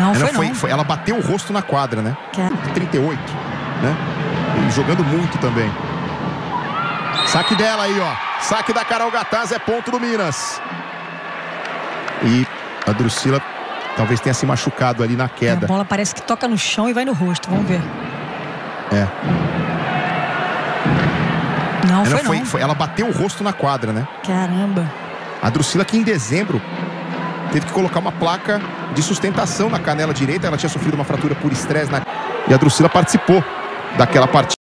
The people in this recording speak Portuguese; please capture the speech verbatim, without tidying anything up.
Não, ela foi, foi, não. foi Ela bateu o rosto na quadra, né? Que... trinta e oito, né? E jogando muito também. Saque dela aí, ó. Saque da Carol Gataz, é ponto do Minas. E a Drusila talvez tenha se machucado ali na queda. A bola parece que toca no chão e vai no rosto, vamos ver. É. Não, ela foi, foi, não. foi Ela bateu o rosto na quadra, né? Caramba. A Drusila que em dezembro teve que colocar uma placa de sustentação na canela direita. Ela tinha sofrido uma fratura por estresse na... E a Drusila participou daquela partida.